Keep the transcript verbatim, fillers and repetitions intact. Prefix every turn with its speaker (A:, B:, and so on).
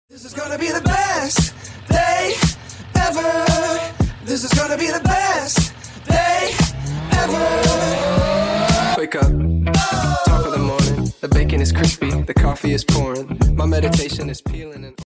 A: This is gonna be the best day ever. This is gonna be the best day ever. Wake up, top of the morning. The bacon is crispy, the coffee is pouring. My meditation is peeling and